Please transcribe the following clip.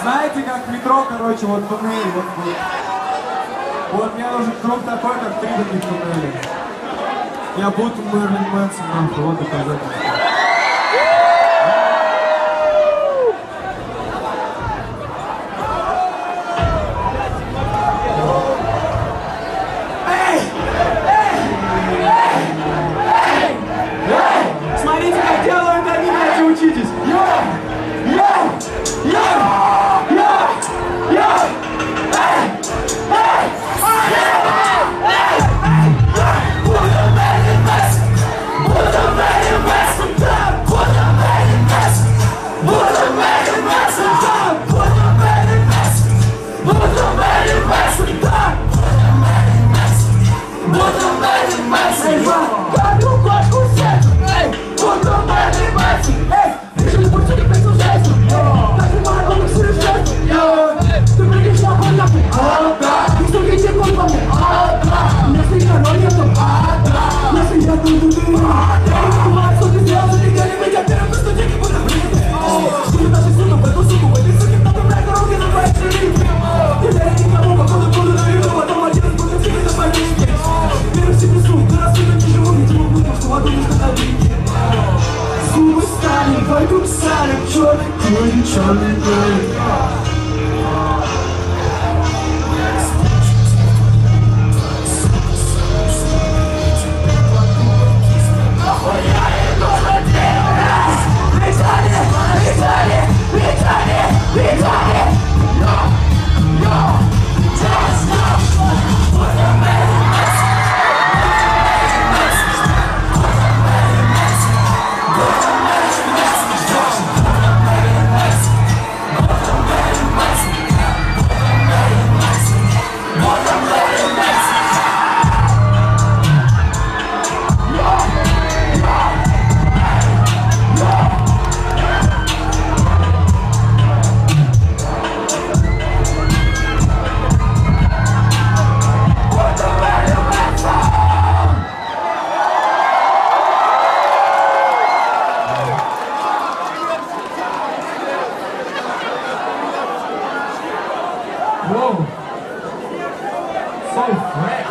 Знаете, как в метро, короче, вот туннель, вот мне нужен круг такой, как 3 таких туннеля. Я буду Мерлин Мэнсон, нахуй, вот доказательство. Смотрите, как делают они, блядь, и учитесь. Whoa. So fresh.